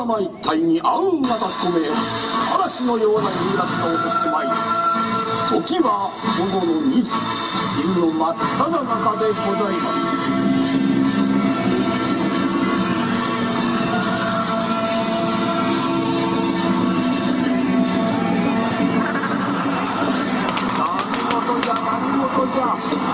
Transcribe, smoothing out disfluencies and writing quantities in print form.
山一帯に暗雲が立ち込め、嵐のような夕立が襲ってまいり、時は午後の2時、昼の真っ只中でございます。何事じゃ